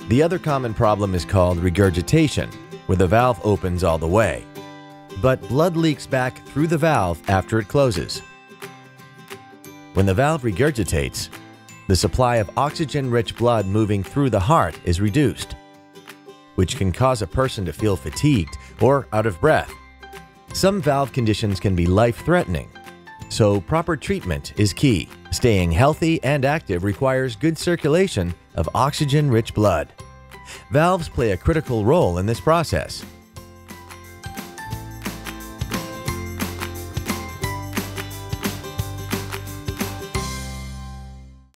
The other common problem is called regurgitation, where the valve opens all the way, but blood leaks back through the valve after it closes. When the valve regurgitates, the supply of oxygen-rich blood moving through the heart is reduced, which can cause a person to feel fatigued or out of breath. Some valve conditions can be life-threatening, so proper treatment is key. Staying healthy and active requires good circulation of oxygen-rich blood. Valves play a critical role in this process.